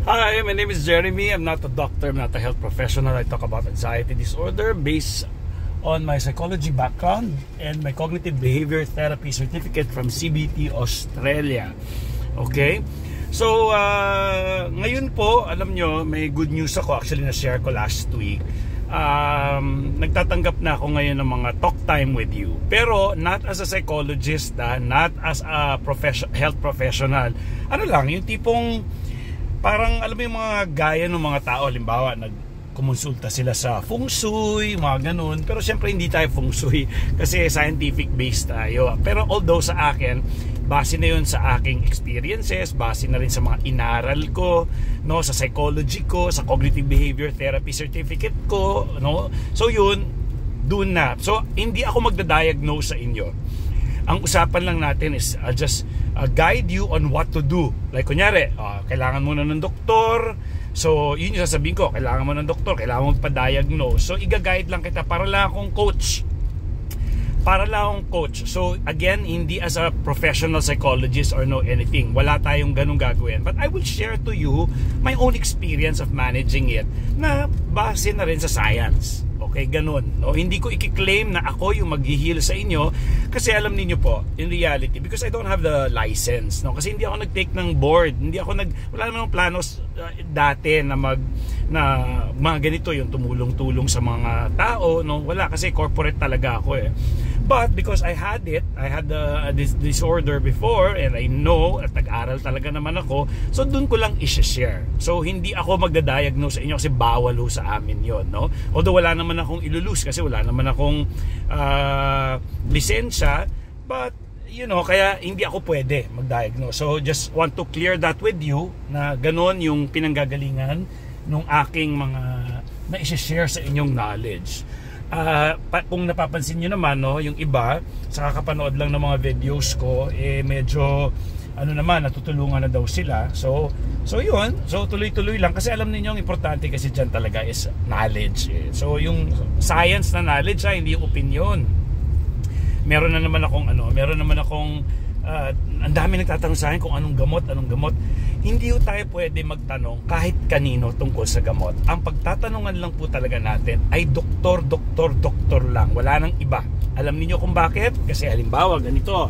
Hi, my name is Jeremy. I'm not a doctor, I'm not a health professional. I talk about anxiety disorder based on my psychology background and my cognitive behavior therapy certificate from CBT Australia. Okay? So, ngayon po, alam nyo, may good news ako. Actually, na-share ko last week. Nagtatanggap na ako ngayon ng mga talk time with you. Pero, not as a psychologist, not as a health professional. Ano lang, yung tipong parang alam mo yung mga gaya ng mga tao, halimbawa nagkumonsulta sila sa feng shui, mga ganun. Pero syempre hindi tayo feng shui kasi scientific based tayo. Pero although sa akin, base na yun sa aking experiences, base na rin sa mga inaral ko, no, sa psychology ko, sa cognitive behavior therapy certificate ko, no. So yun, doon na. So hindi ako magda-diagnose sa inyo. Ang usapan lang natin is just guide you on what to do. Like kunyari, kailangan mo na ng doktor. So, yun yung sasabihin ko, kailangan mo ng doktor, kailangan mo pa-diagnose. So, iga-guide lang kita para lang akong coach. Para lang akong coach. So, again, hindi as a professional psychologist or know anything. Wala tayong ganung gagawin. But I will share to you my own experience of managing it na base na rin sa science. Okay, ganun. No? Hindi ko i-claim na ako yung mag-heal sa inyo kasi alam niyo po, in reality, because I don't have the license, no? Kasi hindi ako nag-take ng board, wala namang planos dati na mga ganito yung tumulong-tulong sa mga tao, no? Wala kasi corporate talaga ako eh. But because I had this disorder before and I know at nag-aral talaga naman ako, so dun ko lang i-share. So hindi ako magda-diagnose sa inyo kasi bawal ho sa amin yon, no? Although wala naman akong ilulus kasi wala naman akong lisensya, but you know, kaya hindi ako pwede mag-diagnose. So just want to clear that with you na ganon yung pinanggagalingan nung aking mga na-share sa inyong knowledge. Kung napapansin nyo naman, no, yung iba sa kakapanood lang ng mga videos ko, medyo natutulungan na daw sila. So yun, so tuloy-tuloy lang kasi alam niyo ang importante kasi dyan talaga is knowledge. So yung science na knowledge, hindi yung opinion. Meron naman akong ang dami nagtatanong sa akin kung anong gamot. Hindi po tayo pwede magtanong kahit kanino tungkol sa gamot. Ang pagtatanungan lang po talaga natin ay doktor lang. Wala nang iba. Alam niyo kung bakit? Kasi halimbawa ganito,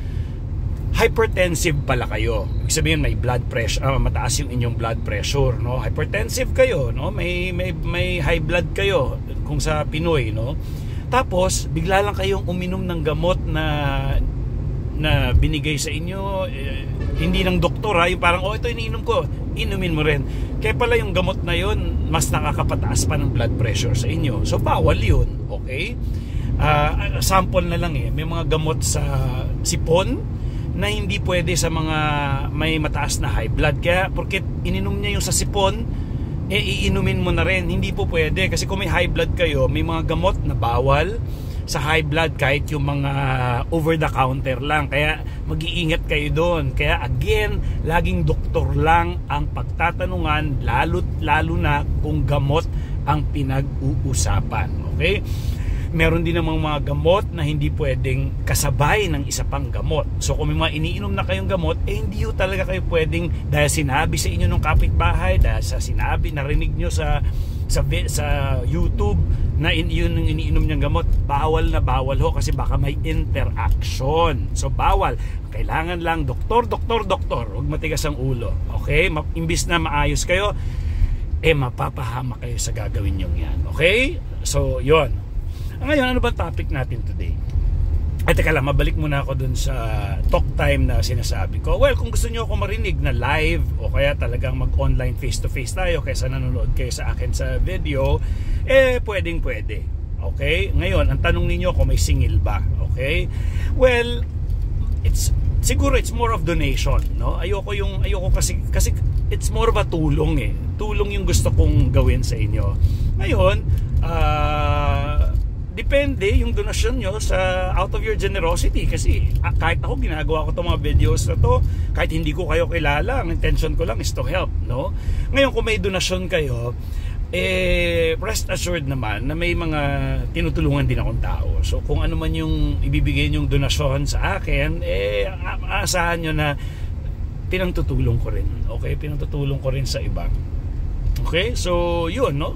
hypertensive pala kayo. Ibig sabihin may blood pressure, mataas yung inyong blood pressure, no? Hypertensive kayo, no? May high blood kayo kung sa Pinoy, no? Tapos bigla lang kayong uminom ng gamot na binigay sa inyo, hindi ng doktor, yung parang ito iniinom ko, inumin mo rin. Kaya pala yung gamot na yun mas nakakapataas pa ng blood pressure sa inyo. So bawal yun, okay? Sample na lang may mga gamot sa sipon na hindi pwede sa mga may mataas na high blood. Kaya porque ininom niya yung sa sipon, iinumin mo na rin. Hindi po pwede kasi kung may high blood kayo, may mga gamot na bawal sa high blood kahit yung mga over the counter lang. Kaya mag-iingat kayo doon. Kaya again, laging doktor lang ang pagtatanungan, lalo na kung gamot ang pinag-uusapan. Okay? Meron din namang mga gamot na hindi pwedeng kasabay ng isa pang gamot. So kung may mga iniinom na kayong gamot, hindi yun talaga kayo pwedeng dahil sinabi sa inyo ng kapitbahay, dahil sa sinabi, narinig nyo sa YouTube na yun ang iniinom niyang gamot, bawal na bawal ho kasi baka may interaction. So bawal. Kailangan lang doktor. Huwag matigas ang ulo. Okay? Imbis na maayos kayo, mapapahama kayo sa gagawin nyo yan. Okay? So yun. Ngayon, ano ba topic natin today? Ay, teka lang, mabalik muna ako dun sa talk time na sinasabi ko. Well, kung gusto nyo ako marinig na live o kaya talagang mag-online face-to-face tayo kaysa nanonood kayo sa akin sa video, pwedeng-pwede. Okay? Ngayon, ang tanong ninyo kung may singil ba. Okay? Well, siguro it's more of donation, no? Ayoko kasi it's more of a tulong Tulong yung gusto kong gawin sa inyo. Ngayon, depende yung donasyon nyo sa out of your generosity kasi kahit ako ginagawa ko itong mga videos na to kahit hindi ko kayo kilala, ang intention ko lang is to help, no? Ngayon kung may donasyon kayo, rest assured naman na may mga tinutulungan din akong tao. So kung ano man yung ibibigay nyong donasyon sa akin, aasahan nyo na pinangtutulong ko rin. Okay? Pinangtutulong ko rin sa iba. Okay? So, yun, no?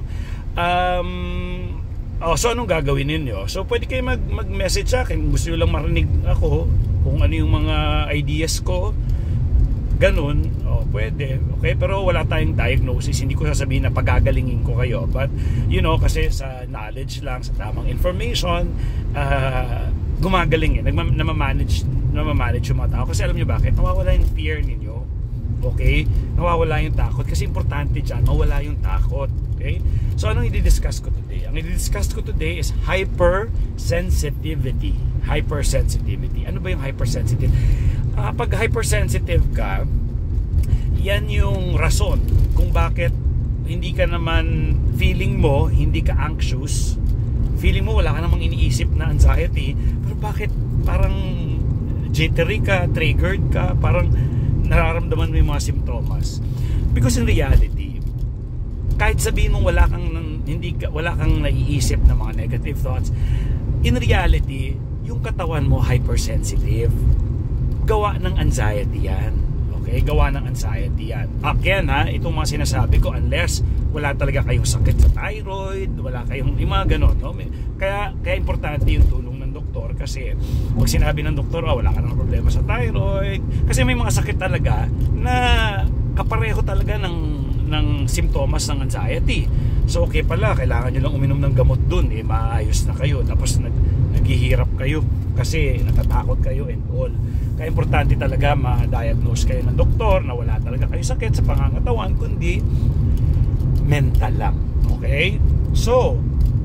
So anong gagawin ninyo? So pwede kayo mag-message sa akin kung gusto nyo lang marinig ako, kung ano yung mga ideas ko, ganun, pwede. Okay? Pero wala tayong diagnosis, hindi ko sasabihin na pagagalingin ko kayo, but kasi sa knowledge lang, sa tamang information, gumagaling namamanage yung mga tao. Kasi alam nyo bakit? Nawawala yung fear ninyo. Okay? Nawawala yung takot. Kasi importante dyan, mawala yung takot. Okay? So anong i-discuss ko today? Ang i-discuss ko today is hypersensitivity. Hypersensitivity. Ano ba yung hypersensitive? Pag hypersensitive ka, yan yung rason kung bakit hindi ka naman, feeling mo hindi ka anxious, feeling mo wala ka namang iniisip na anxiety, pero bakit parang jittery ka, triggered ka, parang nararamdaman mo yung mga simptomas? Because in reality, kahit sabihin mo wala kang naiisip na mga negative thoughts, in reality, yung katawan mo hypersensitive. Gawa ng anxiety yan. Okay? Gawa ng anxiety yan. Again itong mga sinasabi ko, unless wala talaga kayong sakit sa thyroid, wala kayong yung mga ganon, no? Kaya importante yung tulong ng doktor, kasi pag sinabi ng doktor, wala ka ng problema sa thyroid, kasi may mga sakit talaga na kapareho talaga ng simptomas ng anxiety. So okay pala, kailangan nyo lang uminom ng gamot dun, maayos na kayo. Tapos naghihirap kayo kasi natatakot kayo and all. Kaya importante talaga ma-diagnose kayo ng doktor na wala talaga kayo sakit sa pangangatawan, kundi mental lang. Okay? So,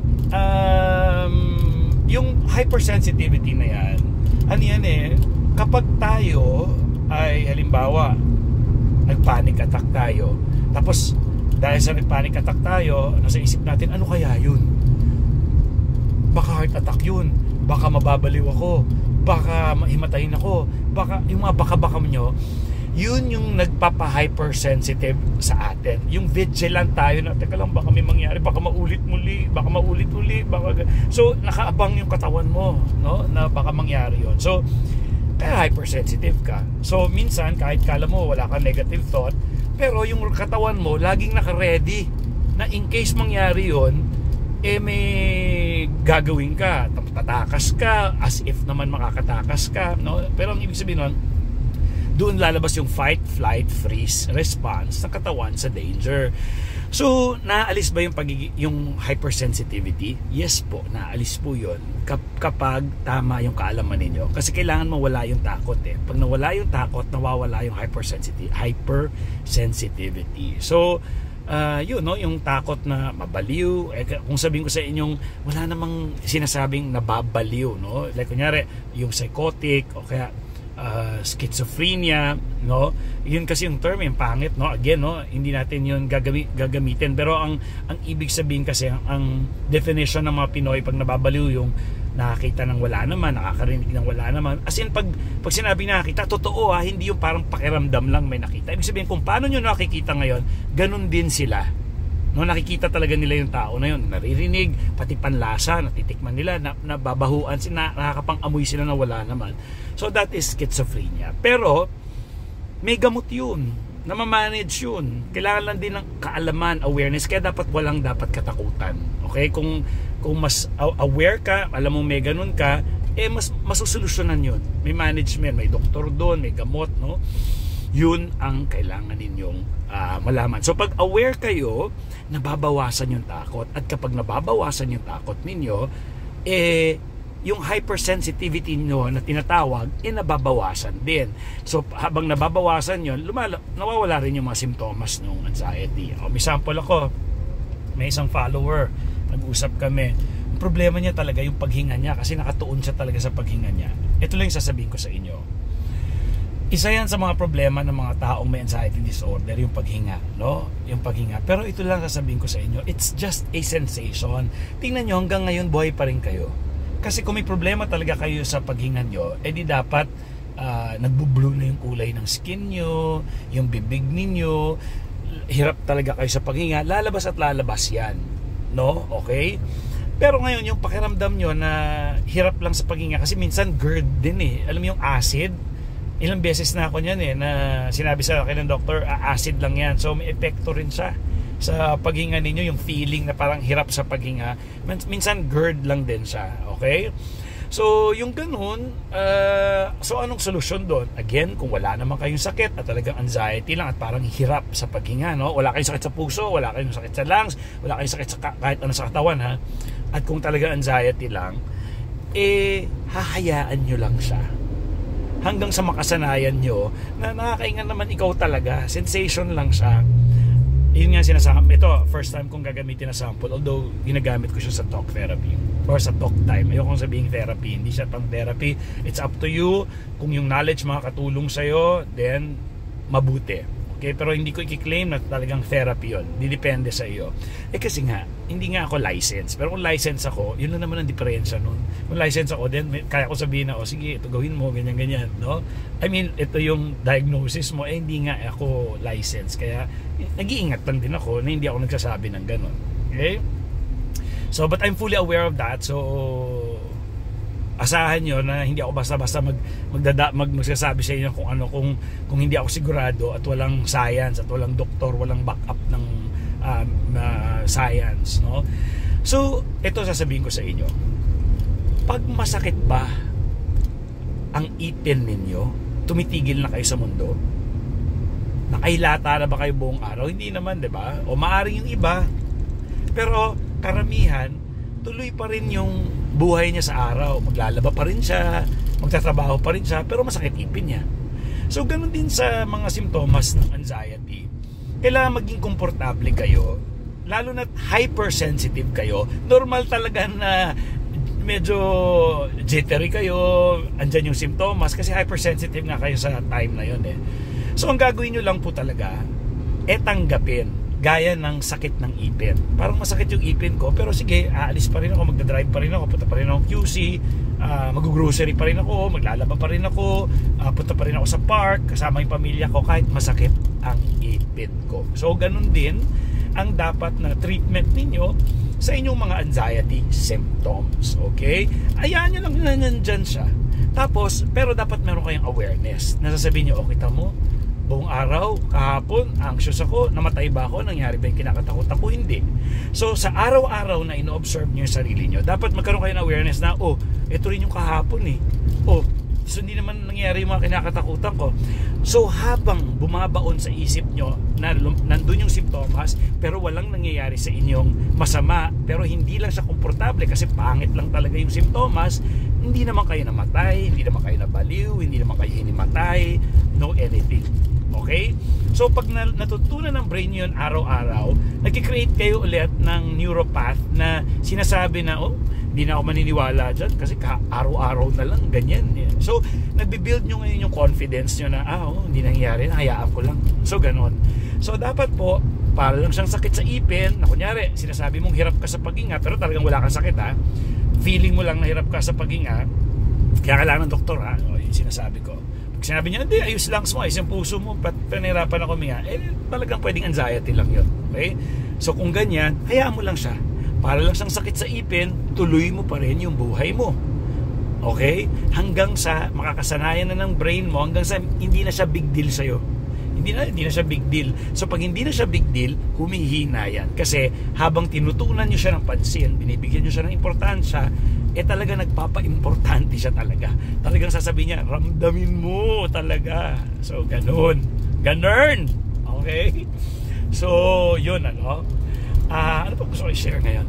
yung hypersensitivity na yan, kapag tayo ay halimbawa nag-panic attack tayo, tapos dahil sa nag-panic attack tayo, nasa isip natin, ano kaya yun? Baka heart attack yun, baka mababaliw ako, baka mahimatayin ako, baka yung mga baka-baka nyo, yun yung nagpapa-hypersensitive sa atin. Yung vigilant tayo na, teka lang, baka may mangyari, baka maulit muli, baka... So, nakaabang yung katawan mo, no? Na baka mangyari yun. So, kaya hypersensitive ka. So, minsan, kahit kala mo wala kang negative thought, pero yung katawan mo, laging naka-ready na in case mangyari yun, may gagawin ka, tatakas ka, as if naman makakatakas ka, no? Pero ang ibig sabihin nun, doon lalabas yung fight, flight, freeze response ng katawan sa danger. So, naalis ba yung hypersensitivity? Yes po, naalis po yun kapag tama yung kaalaman ninyo. Kasi kailangan mawala yung takot Pag nawala yung takot, nawawala yung hypersensitivity. So, yun, no, yung takot na mabaliw, kung sabihin ko sa inyong wala namang sinasabing nababaliw, no? Like kunyari, yung psychotic o kaya schizophrenia, no? Yun kasi yung term, yung pangit, no? Again, no, hindi natin yun gagamitin, pero ang ibig sabihin kasi, ang definition ng mga Pinoy pag nababaliw, yung nakakita ng wala naman, nakakarinig ng wala naman. As in, pag sinabi nakakita, totoo hindi yung parang pakiramdam lang may nakita. Ibig sabihin, kung paano nyo nakikita ngayon, ganun din sila. No, nakikita talaga nila yung tao na yun, naririnig, pati panlasa, natitikman nila, nababahuan, nakakapang-amoy sila na wala naman. So that is schizophrenia. Pero may gamot yun, namamanage yun. Kailangan lang din ng kaalaman, awareness, kaya dapat dapat katakutan. Okay? Kung mas aware ka, alam mo may ganun ka, mas masusolusyonan yun. May management, may doktor doon, may gamot, no? Yun ang kailangan ninyong malaman. So pag aware kayo, nababawasan yung takot. At kapag nababawasan yung takot ninyo, yung hypersensitivity nyo na tinatawag, nababawasan din. So habang nababawasan yun, nawawala rin yung mga simptomas ng anxiety. May sample ako, may isang follower, nag-usap kami. Ang problema niya talaga yung paghinga niya, kasi nakatuon siya talaga sa paghinga niya. Ito lang yung sasabihin ko sa inyo. Isa yan sa mga problema ng mga taong may anxiety disorder, yung paghinga, no? Yung paghinga. Pero ito lang sasabihin ko sa inyo, it's just a sensation. Tingnan nyo, hanggang ngayon buhay pa rin kayo. Kasi kung may problema talaga kayo sa paghinga nyo, di dapat nagbo-blue na yung kulay ng skin nyo, yung bibig ninyo, hirap talaga kayo sa paghinga, lalabas at lalabas yan, no? Okay? Pero ngayon, yung pakiramdam nyo na hirap lang sa paghinga, kasi minsan GERD din alam mo yung acid, Ilang beses na ako niyan na sinabi sa akin ng doktor, acid lang yan. So may epekto rin siya sa paghinga ninyo, yung feeling na parang hirap sa paghinga. Minsan GERD lang din siya, okay? So yung ganun, so anong solusyon doon? Again, kung wala naman kayong sakit at talagang anxiety lang at parang hirap sa paghinga, no? Wala kayong sakit sa puso, wala kayong sakit sa lungs, wala kayong sakit sa kahit ano sa katawan, ha? At kung talaga anxiety lang, hahayaan nyo lang siya hanggang sa makasanayan nyo na nakakaingan naman ikaw talaga, sensation lang siya. Yun nga sinasabi, ito first time kong gagamitin na sample, although ginagamit ko siya sa talk therapy or sa talk time. Ayoko sabihing therapy, hindi siya pang therapy. It's up to you. Kung yung knowledge makakatulong sa'yo, then mabuti. Okay, pero hindi ko i-claim na talagang therapy yun. Didepende sa iyo. Kasi nga, hindi nga ako licensed. Pero kung licensed ako, yun lang naman ang diferensya nun. Kung licensed ako, then kaya ko sabihin na, sige, ito gawin mo, ganyan-ganyan. No? I mean, ito yung diagnosis mo. Hindi nga ako licensed. Kaya, nag-iingat lang din ako na hindi ako nagsasabi ng ganun. Okay? So, but I'm fully aware of that. So, asahan nyo na hindi ako basta-basta magsasabi sa inyo kung ano, kung hindi ako sigurado at walang science at walang doktor, walang backup ng science, no? So, ito sasabihin ko sa inyo. Pag masakit ba ang ipin ninyo, tumitigil na kayo sa mundo? Nakailata na ba kayo buong araw? Hindi naman, 'di ba? O maaring yung iba, pero karamihan tuloy pa rin yung buhay niya sa araw. Maglalaba pa rin siya, magtatrabaho pa rin siya, pero masakit ipin niya. So, ganun din sa mga simptomas ng anxiety. Kailangan maging komportable kayo, lalo na hypersensitive kayo. Normal talaga na medyo jittery kayo, andyan yung simptomas, kasi hypersensitive nga kayo sa time na yun. So, ang gagawin nyo lang po talaga, tanggapin. Gaya ng sakit ng ipin. Parang masakit yung ipin ko, pero sige, aalis pa rin ako, magdadrive pa rin ako, punta pa rin ako QC, mag-grocery pa rin ako, maglalaba pa rin ako, punta pa rin ako sa park, kasama yung pamilya ko, kahit masakit ang ipin ko. So, ganun din ang dapat na treatment ninyo sa inyong mga anxiety symptoms. Okay? Ayaan nyo lang na nandyan siya. Tapos, pero dapat meron kayong awareness. Nasasabihin nyo, kita mo, buong araw, kahapon, anxious ako, namatay ba ako, nangyari ba yung kinakatakot ako? Hindi. So, sa araw-araw na ino-observe nyo yung sarili nyo, dapat magkaroon kayo ng awareness na, ito rin yung kahapon so hindi naman nangyari yung mga kinakatakutan ko. So, habang bumabaon sa isip nyo na nandun yung simptomas, pero walang nangyayari sa inyong masama, pero hindi lang siya komportable kasi pangit lang talaga yung simptomas, hindi naman kayo namatay, hindi naman kayo nabaliw, hindi naman kayo hinimatay, no anything. Okay? So, pag natutunan ng brain yun araw-araw, nag-create kayo ulit ng neuropath na sinasabi na, hindi na ako maniniwala dyan kasi araw-araw na lang, ganyan. So, nagbibuild nyo ngayon yung confidence nyo na, hindi nangyari, hayaan ko lang. So, ganon. So, dapat po, para lang siyang sakit sa ipin, na kunyari, sinasabi mong hirap ka sa paghinga, pero talagang wala kang sakit, feeling mo lang na hirap ka sa paghinga, kaya kailangan ng doktor, yung sinasabi ko. Sinabi niya, hindi, ayos lang mo, ayos yung puso mo, panirapan ako huminga. Talagang pwedeng anxiety lang yun. Okay? So kung ganyan, hayaan mo lang siya. Para lang siyang sakit sa ipin, tuloy mo pa rin yung buhay mo. Okay? Hanggang sa makakasanayan na ng brain mo, hanggang sa hindi na siya big deal sa'yo. Hindi na siya big deal. So pag hindi na siya big deal, humihina yan. Kasi habang tinutunan nyo siya ng pansin, binibigyan nyo siya ng importansya, talaga nagpapa-importante siya talaga. Talagang sasabihin niya, ramdamin mo talaga. So, ganun. Okay? So, yun, ano pa gusto ko i-share ngayon?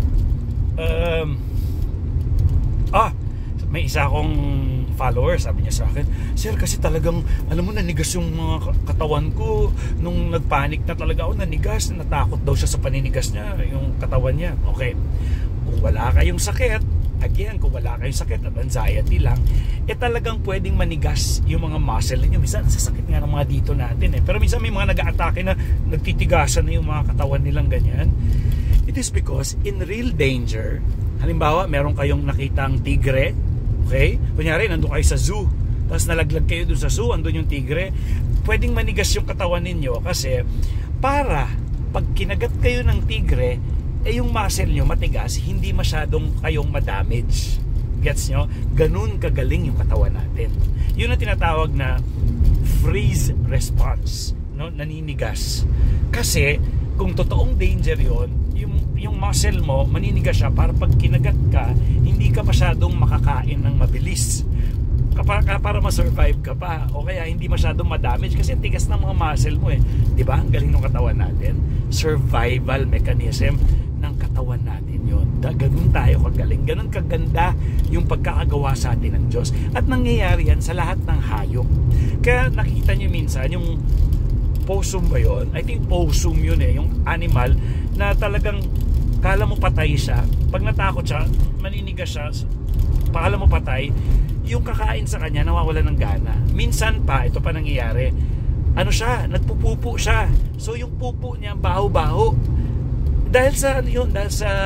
May isa akong follower, sabi niya sa akin, sir, kasi talagang, alam mo, nanigas yung mga katawan ko. Nung nagpanik na talaga ako, nanigas, natakot daw siya sa paninigas niya, yung katawan niya. Okay. Kung wala kayong sakit, again, kung wala kayong sakit at anxiety lang, talagang pwedeng manigas yung mga muscle ninyo. Minsan, sasakit nga ng mga dito natin Pero minsan may mga nag-a-atake na nagtitigasan na yung mga katawan nilang ganyan. It is because in real danger, halimbawa, meron kayong nakitang tigre, okay? Kunyari, nandun kayo sa zoo, tapos nalaglag kayo dun sa zoo, andun yung tigre, pwedeng manigas yung katawan ninyo kasi para pag kinagat kayo ng tigre, yung muscle nyo matigas, hindi masyadong kayong madamage. Gets nyo? Ganun kagaling yung katawan natin. Yun ang tinatawag na freeze response, no? Naninigas. Kasi kung totoong danger yon, yung muscle mo maninigas siya para pag kinagat ka, hindi ka masyadong makakain ng mabilis. Para ma-survive ka pa, o kaya hindi masyadong ma-damage kasi tigas ng mga muscle mo eh. 'Di ba? Ang galing ng katawan natin. Survival mechanism ng katawan natin 'yon. Ganun tayo kagaling, ganun kaganda yung pagkakagawa sa atin ng Diyos. At nangyayari yan sa lahat ng hayop. Kaya nakita niyo minsan yung possum ba yun? I think possum yun eh, yung animal na talagang kala mo patay siya. Pag natakot siya, maninigas siya, pakala mo patay, yung kakain sa kanya nawawala ng gana. Minsan pa, ito pa nangyayari, ano siya, nagpupupo siya. So yung pupo niya baho-baho. Dahil sa ano yun, dahil sa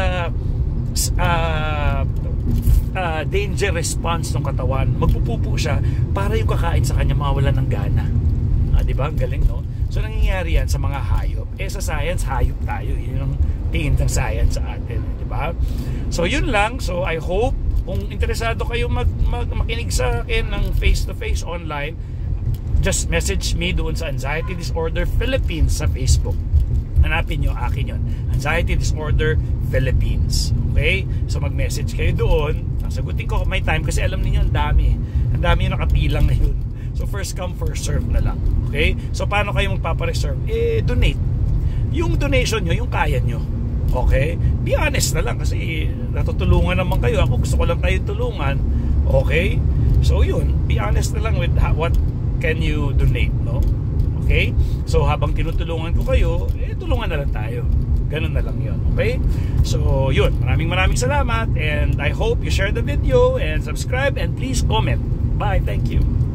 danger response ng katawan, magpupupo siya para yung kakain sa kanya mawawala ng gana. Di ba? Ang galing, no? So nangyayari yan sa mga hayop. Sa science, hayop tayo. Yun ang tingin ng science sa atin, di ba? So yun lang. So I hope kung interesado kayo makinig sa akin ng face-to-face online, just message me doon sa Anxiety Disorder Philippines sa Facebook. Hanapin nyo, akin yun, Anxiety Disorder Philippines. Okay? So mag-message kayo doon. Sagutin ko may time kasi alam niyo ang dami yung nakapilang ngayon. So first come, first serve na lang. Okay? So paano kayo magpapareserve? Donate. Yung donation nyo, yung kaya nyo. Okay? Be honest na lang kasi natutulungan naman kayo. Ako gusto ko lang kayo tulungan. Okay? So yun, be honest na lang with what can you donate, no? Okay? So habang tinutulungan ko kayo, tulungan na lang tayo. Ganun na lang yun. Okay? So yun, maraming salamat and I hope you share the video and subscribe and please comment. Bye, thank you.